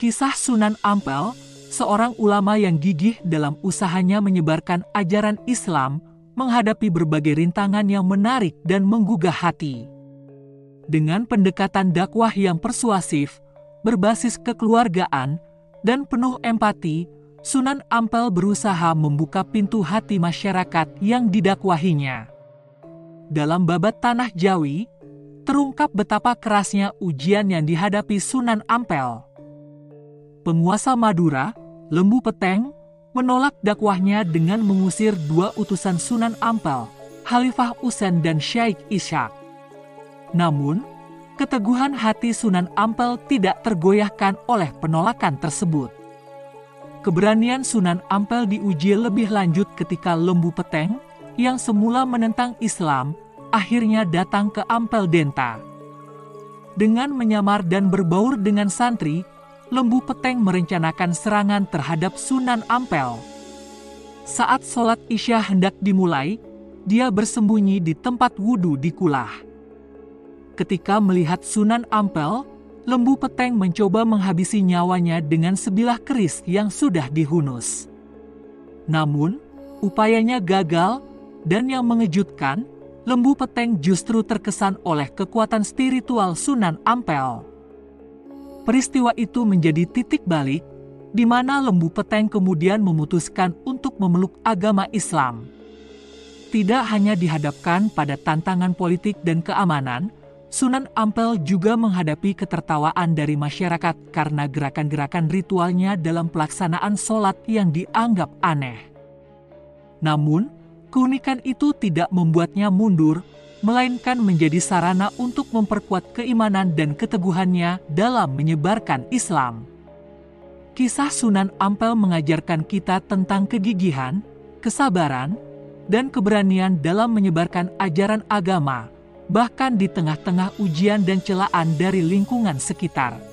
Kisah Sunan Ampel, seorang ulama yang gigih dalam usahanya menyebarkan ajaran Islam, menghadapi berbagai rintangan yang menarik dan menggugah hati. Dengan pendekatan dakwah yang persuasif, berbasis kekeluargaan, dan penuh empati, Sunan Ampel berusaha membuka pintu hati masyarakat yang didakwahinya. Dalam Babat Tanah Jawi, terungkap betapa kerasnya ujian yang dihadapi Sunan Ampel. Penguasa Madura, Lembu Peteng, menolak dakwahnya dengan mengusir dua utusan Sunan Ampel, Khalifah Usen dan Syekh Ishaq. Namun, keteguhan hati Sunan Ampel tidak tergoyahkan oleh penolakan tersebut. Keberanian Sunan Ampel diuji lebih lanjut ketika Lembu Peteng, yang semula menentang Islam, akhirnya datang ke Ampel Denta. Dengan menyamar dan berbaur dengan santri, Lembu Peteng merencanakan serangan terhadap Sunan Ampel. Saat sholat Isya hendak dimulai, dia bersembunyi di tempat wudhu di Kulah. Ketika melihat Sunan Ampel, Lembu Peteng mencoba menghabisi nyawanya dengan sebilah keris yang sudah dihunus. Namun, upayanya gagal, dan yang mengejutkan, Lembu Peteng justru terkesan oleh kekuatan spiritual Sunan Ampel. Peristiwa itu menjadi titik balik, di mana Lembu Peteng kemudian memutuskan untuk memeluk agama Islam. Tidak hanya dihadapkan pada tantangan politik dan keamanan, Sunan Ampel juga menghadapi ketertawaan dari masyarakat karena gerakan-gerakan ritualnya dalam pelaksanaan sholat yang dianggap aneh. Namun, keunikan itu tidak membuatnya mundur, melainkan menjadi sarana untuk memperkuat keimanan dan keteguhannya dalam menyebarkan Islam. Kisah Sunan Ampel mengajarkan kita tentang kegigihan, kesabaran, dan keberanian dalam menyebarkan ajaran agama, bahkan di tengah-tengah ujian dan celaan dari lingkungan sekitar.